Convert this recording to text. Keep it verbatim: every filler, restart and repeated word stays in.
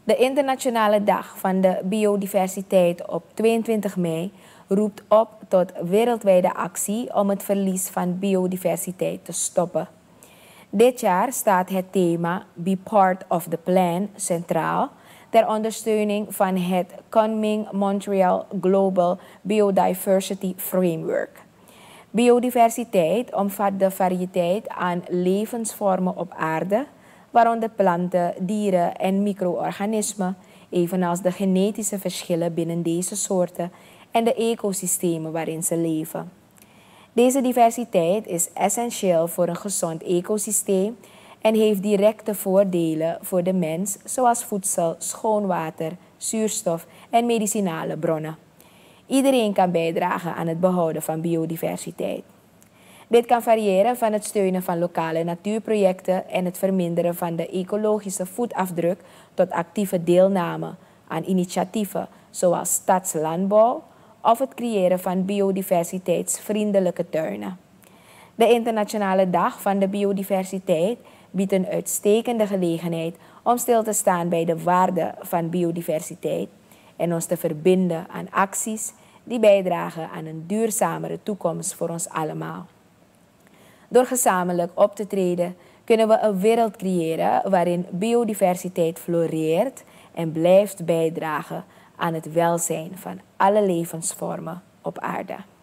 De Internationale Dag van de Biodiversiteit op tweeëntwintig mei roept op tot wereldwijde actie om het verlies van biodiversiteit te stoppen. Dit jaar staat het thema Be Part of the Plan centraal ter ondersteuning van het Kunming-Montreal Global Biodiversity Framework. Biodiversiteit omvat de variëteit aan levensvormen op aarde, waaronder planten, dieren en micro-organismen, evenals de genetische verschillen binnen deze soorten en de ecosystemen waarin ze leven. Deze diversiteit is essentieel voor een gezond ecosysteem en heeft directe voordelen voor de mens, zoals voedsel, schoon water, zuurstof en medicinale bronnen. Iedereen kan bijdragen aan het behouden van biodiversiteit. Dit kan variëren van het steunen van lokale natuurprojecten en het verminderen van de ecologische voetafdruk tot actieve deelname aan initiatieven zoals stadslandbouw of het creëren van biodiversiteitsvriendelijke tuinen. De Internationale Dag van de Biodiversiteit biedt een uitstekende gelegenheid om stil te staan bij de waarde van biodiversiteit en ons te verbinden aan acties die bijdragen aan een duurzamere toekomst voor ons allemaal. Door gezamenlijk op te treden kunnen we een wereld creëren waarin biodiversiteit floreert en blijft bijdragen aan het welzijn van alle levensvormen op aarde.